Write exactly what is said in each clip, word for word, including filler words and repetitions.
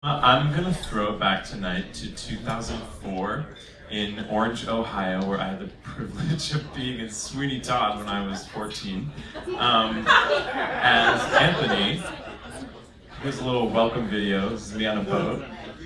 Uh, I'm gonna throw it back tonight to two thousand four in Orange, Ohio, where I had the privilege of being in Sweeney Todd when I was fourteen. Um, as Anthony. Here's a little welcome video. This is me on a boat.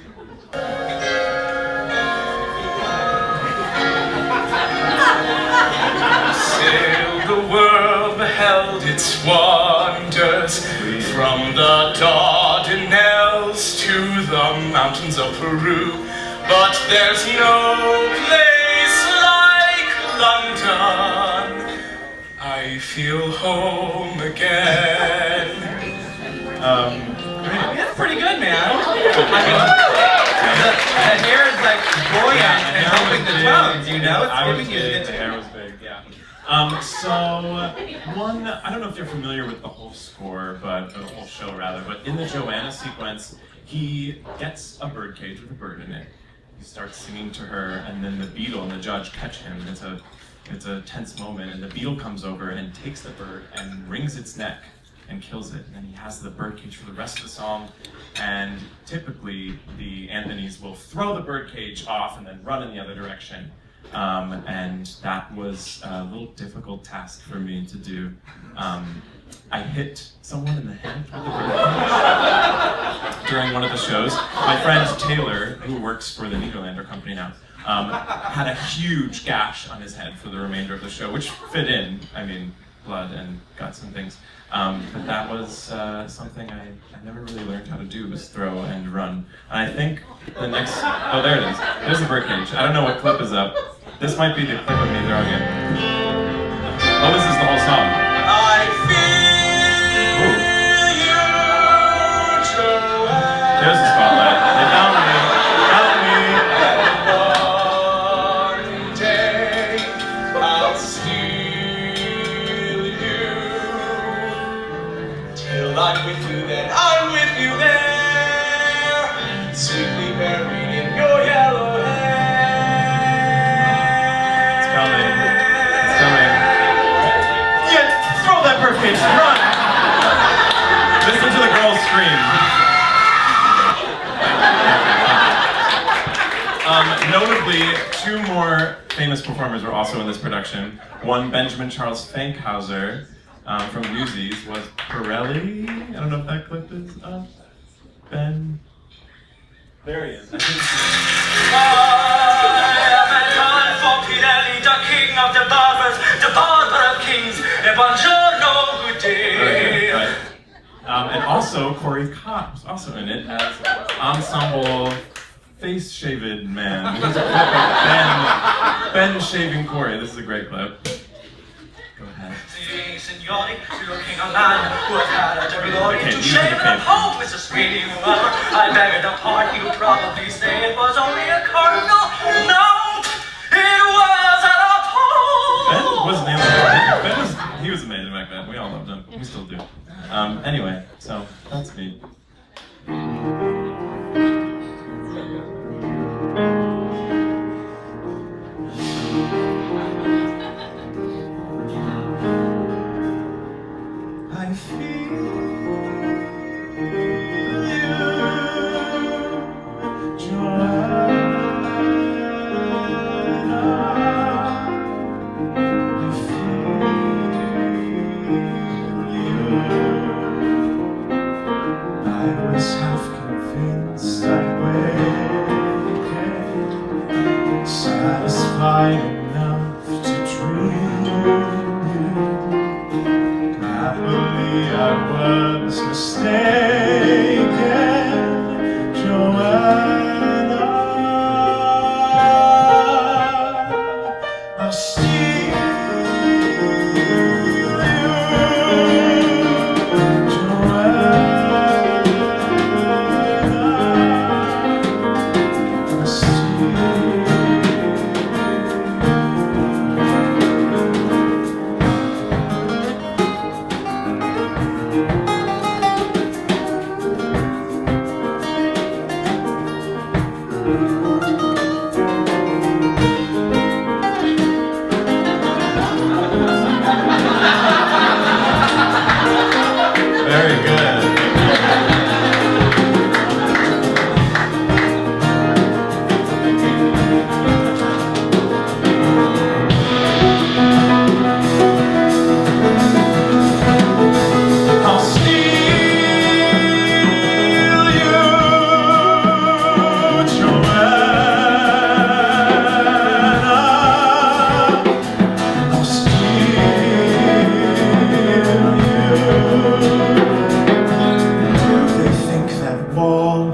Sailed the world, beheld its wonders, from the Dardanelles to the mountains of Peru. But there's no place like London. I feel home again. Um, I mean, that's pretty good, man. I mean, the, the hair is like buoyant yeah, and helping the tones, you know? It's I was giving you big, the the hair was big, yeah. Um, so, one, I don't know if you're familiar with the whole score, but, or the whole show rather, but in the Johanna sequence, he gets a birdcage with a bird in it. He starts singing to her, and then the beetle and the judge catch him. It's a, it's a tense moment, and the beetle comes over and takes the bird and wrings its neck and kills it. And then he has the birdcage for the rest of the song, and typically the Anthonys will throw the birdcage off and then run in the other direction. Um, and that was a little difficult task for me to do. Um, I hit someone in the head with the birdcage during one of the shows. My friend Taylor, who works for the Nederlander company now, um, had a huge gash on his head for the remainder of the show, which fit in, I mean, blood and guts and things. Um, but that was uh, something I, I never really learned how to do, was throw and run. And I think the next, oh there it is, there's the birdcage. I don't know what clip is up. This might be the clip of me throwing it. Oh, this is the whole song. I feel you, Johanna. There's the spotlight. They found me. Found me. One day I'll steal you. Till I'm with you then, I'm with you there. Sweetly buried in your yellow hair. Birdcage, run! Listen to the girls scream. Um, notably, two more famous performers were also in this production. One, Benjamin Charles Fankhauser um, from Newsies, was Pirelli. I don't know if that clip is up. Ben. There he is. I think the king of the barbers, the barber of kings, e buongiorno, good day. Right, right. Um, and also, Corey Cott was also in it as ensemble face-shaved man. There's a clip of Ben, Ben shaving Corey. This is a great clip. Go ahead. Signori, you're king of man who has had a terrible glory Okay, to shave and hope, Mister Sweeney, whoever. I beg your pardon, you probably say it was only a cardinal. No, it was an Apollo. Ben was the name Ben was, he was amazing back then. We all loved him. We still do. Um, anyway, so that's me. I feel enough to dream you. Happily I was mistaken, Johanna. I'll steal you, Johanna. I'll steal. Very good.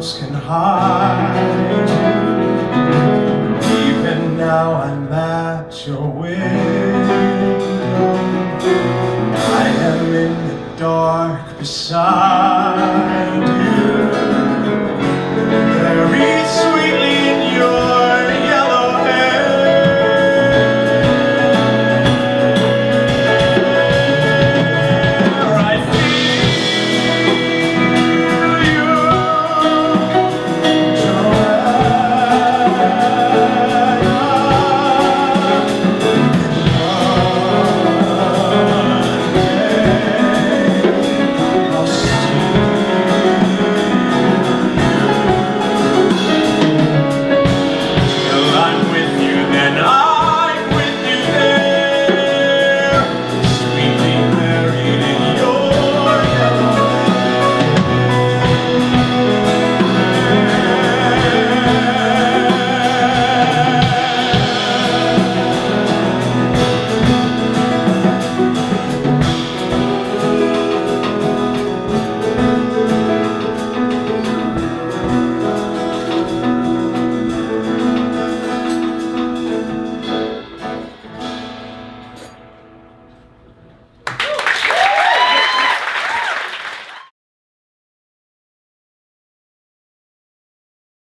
arms can hide you. Even now I'm at your window. I am in the dark beside